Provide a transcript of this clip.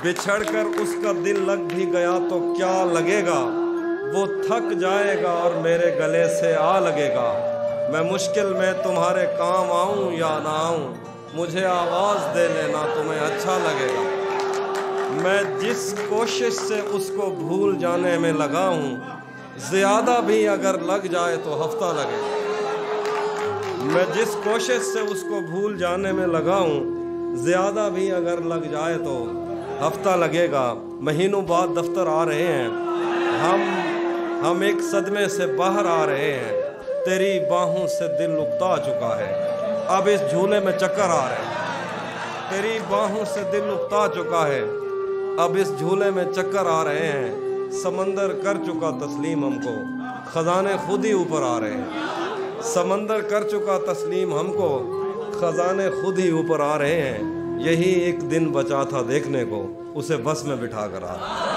بچھڑ کر اس کا دل لگ بھی گیا تو کیا لگے گا، وہ تھک جائے گا اور میرے گلے سے آ لگے گا۔ میں مشکل میں تمہارے کام آؤں یا نہ آؤں، مجھے آواز دے لینا تمہیں اچھا لگے گا۔ میں جس کوشش سے اس کو بھول جانے میں لگا ہوں، زیادہ بھی اگر لگ جائے تو ہفتہ لگے گا۔ میں جس کوشش سے اس کو بھول جانے میں لگا ہوں، زیادہ بھی اگر لگ جائے تو ہفتہ لگے گا۔ مہینوں بعد دفتر آ رہے ہیں ہم ایک صدمے سے باہر آ رہے ہیں۔ تیری باہوں سے دل اکتا چکا ہے، اب اس جھولے میں چکر آ رہے ہیں۔ تیری باہوں سے دل اکتا چکا ہے، اب اس جھولے میں چکر آ رہے ہیں۔ سمندر کر چکا تسلیم ہم کو، خزانے خود ہی اوپر آ رہے ہیں۔ سمندر کر چکا تسلیم ہم کو، خزانے خود ہی اوپر آ رہے ہیں۔ یہی ایک دن بچا تھا دیکھنے کو، اسے بس میں بٹھا کر آ رہے ہیں۔